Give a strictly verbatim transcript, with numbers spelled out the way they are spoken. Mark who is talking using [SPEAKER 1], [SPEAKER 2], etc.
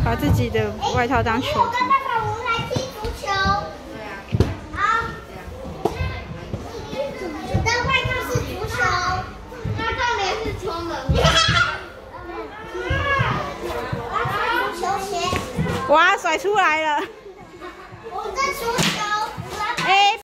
[SPEAKER 1] 把自己的外套当球
[SPEAKER 2] 我跟爸爸我们来踢足球。对啊。好。我的外套是足球，那上面是出门。我要穿足球鞋。
[SPEAKER 1] 哇，甩出来了！
[SPEAKER 2] 我在足球。
[SPEAKER 1] 哎。